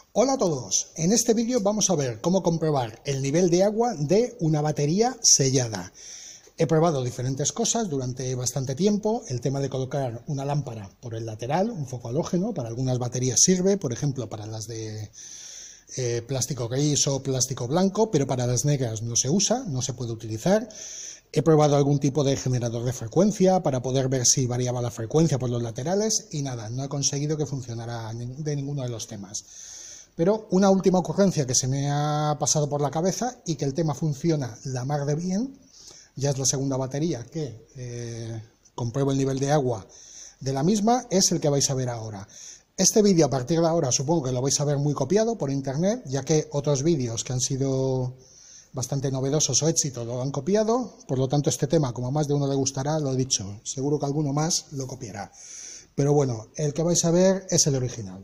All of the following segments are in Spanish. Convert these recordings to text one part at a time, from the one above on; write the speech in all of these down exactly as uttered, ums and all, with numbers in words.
Hola a todos, en este vídeo vamos a ver cómo comprobar el nivel de agua de una batería sellada. He probado diferentes cosas durante bastante tiempo, el tema de colocar una lámpara por el lateral, un foco halógeno, para algunas baterías sirve, por ejemplo para las de eh, plástico gris o plástico blanco, pero para las negras no se usa, no se puede utilizar. He probado algún tipo de generador de frecuencia para poder ver si variaba la frecuencia por los laterales y nada, no he conseguido que funcionara de ninguno de los temas. Pero una última ocurrencia que se me ha pasado por la cabeza y que el tema funciona la mar de bien, ya es la segunda batería que eh, compruebo el nivel de agua de la misma, es el que vais a ver ahora. Este vídeo a partir de ahora supongo que lo vais a ver muy copiado por internet, ya que otros vídeos que han sido bastante novedosos o éxitos lo han copiado, por lo tanto este tema, como a más de uno le gustará, lo he dicho, seguro que alguno más lo copiará. Pero bueno, el que vais a ver es el original.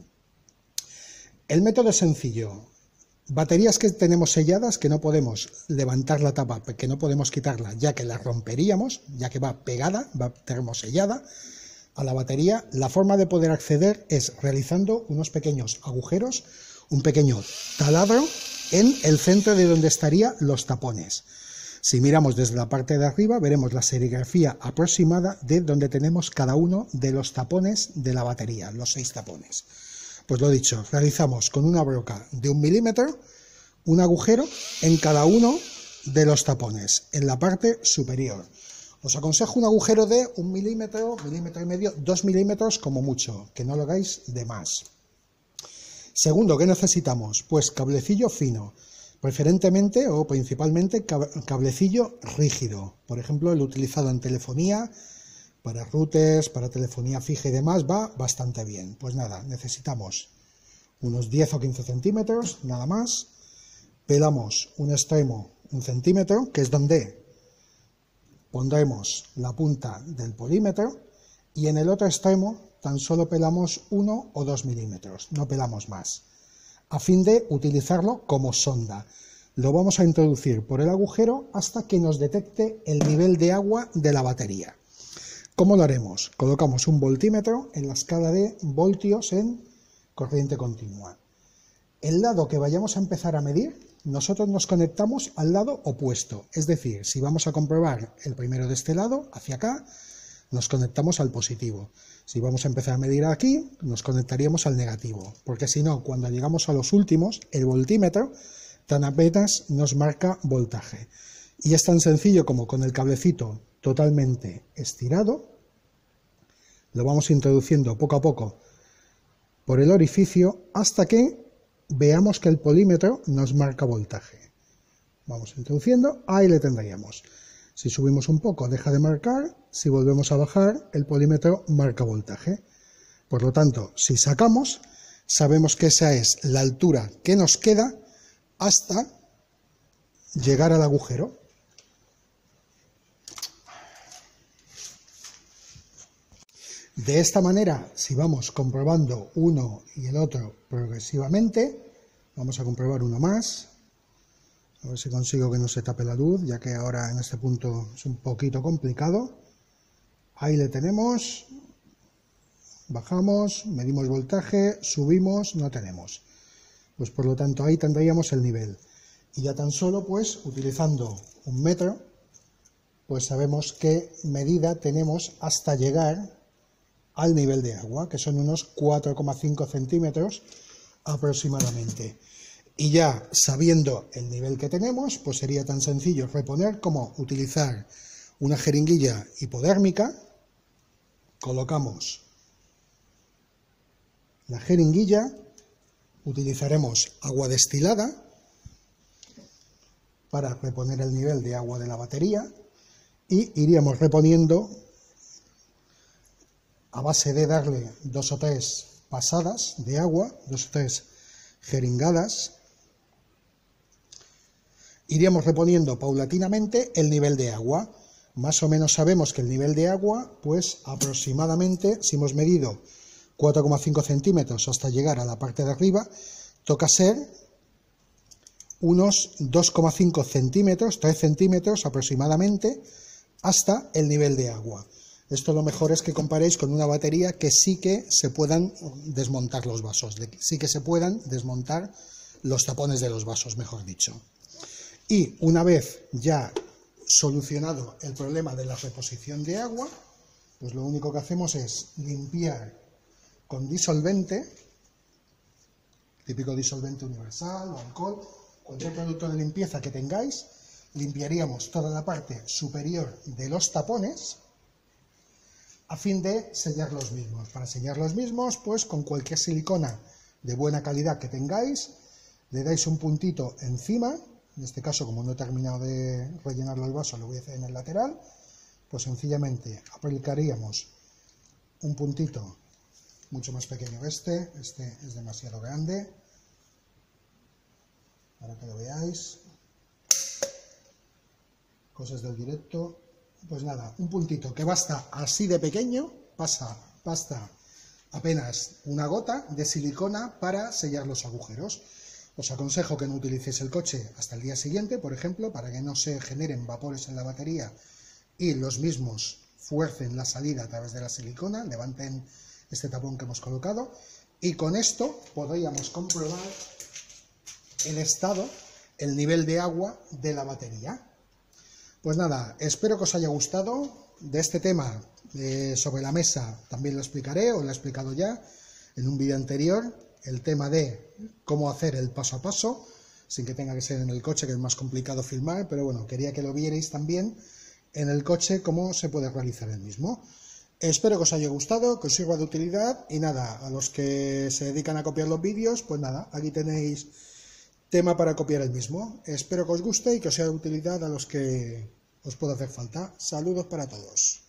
El método es sencillo. Baterías que tenemos selladas, que no podemos levantar la tapa, que no podemos quitarla, ya que la romperíamos, ya que va pegada, va termosellada a la batería. La forma de poder acceder es realizando unos pequeños agujeros, un pequeño taladro en el centro de donde estarían los tapones. Si miramos desde la parte de arriba, veremos la serigrafía aproximada de donde tenemos cada uno de los tapones de la batería, los seis tapones. Pues lo dicho, realizamos con una broca de un milímetro un agujero en cada uno de los tapones, en la parte superior. Os aconsejo un agujero de un milímetro, milímetro y medio, dos milímetros como mucho, que no lo hagáis de más. Segundo, ¿qué necesitamos? Pues cablecillo fino, preferentemente o principalmente cablecillo rígido. Por ejemplo, el utilizado en telefonía, para routers, para telefonía fija y demás, va bastante bien. Pues nada, necesitamos unos diez o quince centímetros, nada más. Pelamos un extremo, un centímetro, que es donde pondremos la punta del polímetro, y en el otro extremo tan solo pelamos uno o dos milímetros, no pelamos más, a fin de utilizarlo como sonda. Lo vamos a introducir por el agujero hasta que nos detecte el nivel de agua de la batería. ¿Cómo lo haremos? Colocamos un voltímetro en la escala de voltios en corriente continua. El lado que vayamos a empezar a medir, nosotros nos conectamos al lado opuesto. Es decir, si vamos a comprobar el primero de este lado, hacia acá, nos conectamos al positivo. Si vamos a empezar a medir aquí, nos conectaríamos al negativo. Porque si no, cuando llegamos a los últimos, el voltímetro tan apenas nos marca voltaje. Y es tan sencillo como con el cablecito totalmente estirado, lo vamos introduciendo poco a poco por el orificio hasta que veamos que el polímetro nos marca voltaje. Vamos introduciendo, ahí le tendríamos. Si subimos un poco deja de marcar, si volvemos a bajar el polímetro marca voltaje. Por lo tanto, si sacamos, sabemos que esa es la altura que nos queda hasta llegar al agujero. De esta manera, si vamos comprobando uno y el otro progresivamente, vamos a comprobar uno más, a ver si consigo que no se tape la luz, ya que ahora en este punto es un poquito complicado. Ahí le tenemos, bajamos, medimos voltaje, subimos, no tenemos. Pues por lo tanto ahí tendríamos el nivel. Y ya tan solo pues utilizando un metro, pues sabemos qué medida tenemos hasta llegar al nivel de agua, que son unos cuatro coma cinco centímetros aproximadamente. Y ya sabiendo el nivel que tenemos, pues sería tan sencillo reponer como utilizar una jeringuilla hipodérmica. Colocamos la jeringuilla, utilizaremos agua destilada para reponer el nivel de agua de la batería y iríamos reponiendo a base de darle dos o tres pasadas de agua, dos o tres jeringadas, iríamos reponiendo paulatinamente el nivel de agua. Más o menos sabemos que el nivel de agua, pues aproximadamente, si hemos medido cuatro coma cinco centímetros hasta llegar a la parte de arriba, toca ser unos dos coma cinco centímetros, tres centímetros aproximadamente, hasta el nivel de agua. Esto lo mejor es que comparéis con una batería que sí que se puedan desmontar los vasos, sí que se puedan desmontar los tapones de los vasos, mejor dicho. Y una vez ya solucionado el problema de la reposición de agua, pues lo único que hacemos es limpiar con disolvente, típico disolvente universal o alcohol, cualquier producto de limpieza que tengáis, limpiaríamos toda la parte superior de los tapones a fin de sellar los mismos. Para sellar los mismos, pues con cualquier silicona de buena calidad que tengáis, le dais un puntito encima, en este caso como no he terminado de rellenarlo el vaso, lo voy a hacer en el lateral, pues sencillamente aplicaríamos un puntito mucho más pequeño que este, este es demasiado grande, para que lo veáis, cosas del directo. Pues nada, un puntito que basta así de pequeño, pasa, basta apenas una gota de silicona para sellar los agujeros. Os aconsejo que no utilicéis el coche hasta el día siguiente, por ejemplo, para que no se generen vapores en la batería y los mismos fuercen la salida a través de la silicona, levanten este tapón que hemos colocado, y con esto podríamos comprobar el estado, el nivel de agua de la batería. Pues nada, espero que os haya gustado. De este tema eh, sobre la mesa también lo explicaré, os lo he explicado ya en un vídeo anterior, el tema de cómo hacer el paso a paso, sin que tenga que ser en el coche, que es más complicado filmar, pero bueno, quería que lo vierais también en el coche cómo se puede realizar el mismo. Espero que os haya gustado, que os sirva de utilidad, y nada, a los que se dedican a copiar los vídeos, pues nada, aquí tenéis tema para copiar el mismo. Espero que os guste y que os sea de utilidad a los que os pueda hacer falta. Saludos para todos.